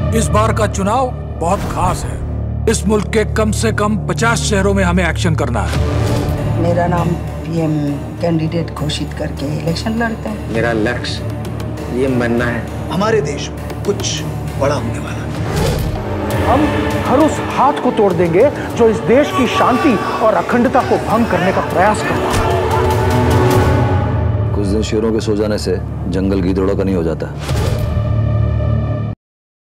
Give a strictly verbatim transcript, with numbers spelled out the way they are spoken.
इस बार का चुनाव बहुत खास है। इस मुल्क के कम से कम पचास शहरों में हमें एक्शन करना है। मेरा नाम पीएम कैंडिडेट घोषित करके इलेक्शन लड़ते हैं। मेरा लक्ष्य ये मानना है हमारे देश में कुछ बड़ा होने वाला है। हम हर उस हाथ को तोड़ देंगे जो इस देश की शांति और अखंडता को भंग करने का प्रयास करता है। कुछ दिन शेरों के सो जाने से जंगल गीदड़ों का नहीं हो जाता।